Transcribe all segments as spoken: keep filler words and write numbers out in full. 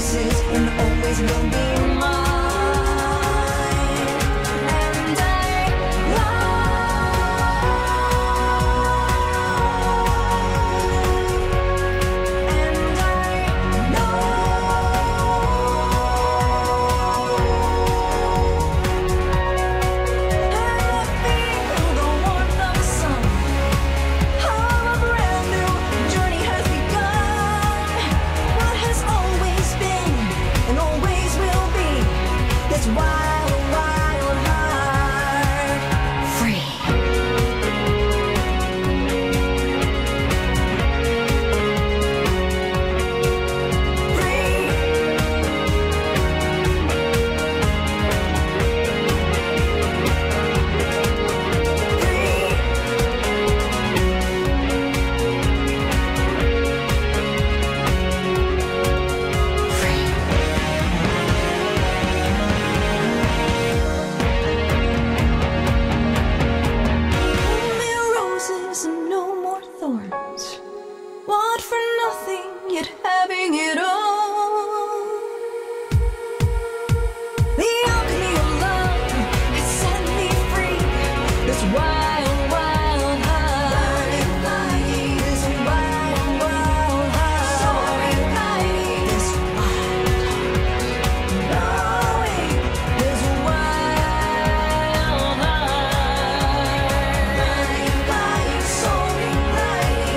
roses and always will be mine. And I want for nothing, yet having it all. The alchemy of love has set me free. This wild, wild heart, this wild, wild heart, soaring light, this wild heart, knowing this wild heart, flying, flying, soaring light.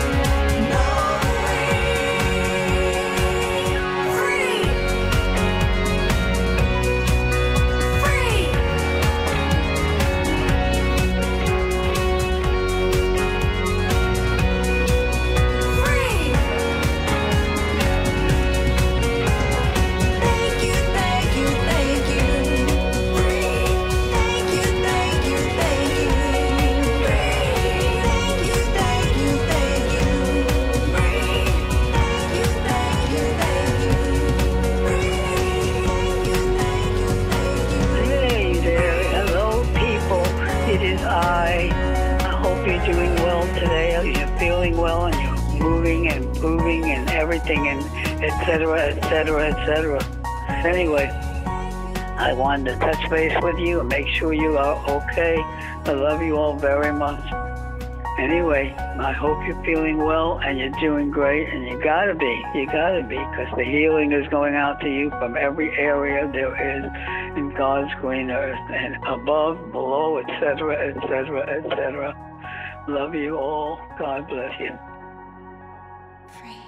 I, I hope you're doing well today. You're feeling well and you're moving and moving and everything and et cetera, et cetera, et cetera. Anyway, I wanted to touch base with you and make sure you are okay. I love you all very much. Anyway, I hope you're feeling well and you're doing great, and you gotta be, you gotta be, because the healing is going out to you from every area there is in God's green earth, and above, below, et cetera, et cetera, et cetera. Love you all. God bless you. Free.